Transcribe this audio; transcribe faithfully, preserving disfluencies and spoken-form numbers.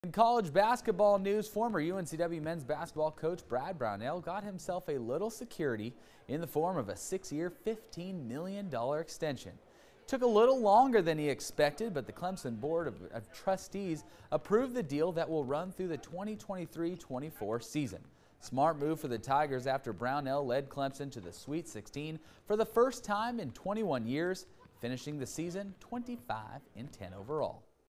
In college basketball news, former U N C W men's basketball coach Brad Brownell got himself a little security in the form of a six-year, fifteen million dollar extension. Took a little longer than he expected, but the Clemson Board of, of Trustees approved the deal that will run through the twenty twenty-three twenty-four season. Smart move for the Tigers after Brownell led Clemson to the Sweet sixteen for the first time in twenty-one years, finishing the season twenty-five and ten overall.